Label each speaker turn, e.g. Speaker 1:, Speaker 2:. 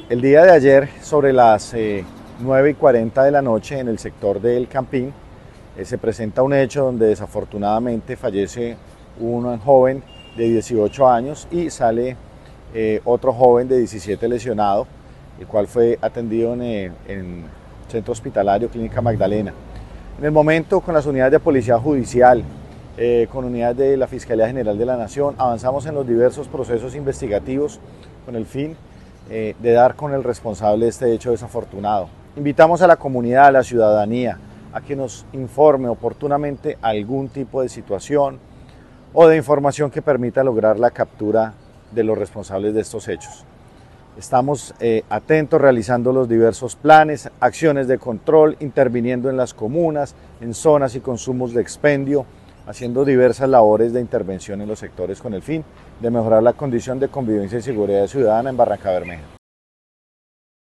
Speaker 1: El día de ayer, sobre las 9:40 de la noche, en el sector del Campín, se presenta un hecho donde desafortunadamente fallece un joven de 18 años y sale otro joven de 17 lesionado, el cual fue atendido en Centro Hospitalario Clínica Magdalena. En el momento, con las unidades de Policía Judicial, con unidades de la Fiscalía General de la Nación, avanzamos en los diversos procesos investigativos con el fin de dar con el responsable de este hecho desafortunado. Invitamos a la comunidad, a la ciudadanía, a que nos informe oportunamente algún tipo de situación o de información que permita lograr la captura de los responsables de estos hechos. Estamos atentos, realizando los diversos planes, acciones de control, interviniendo en las comunas, en zonas y consumos de expendio, haciendo diversas labores de intervención en los sectores con el fin de mejorar la condición de convivencia y seguridad ciudadana en Barrancabermeja.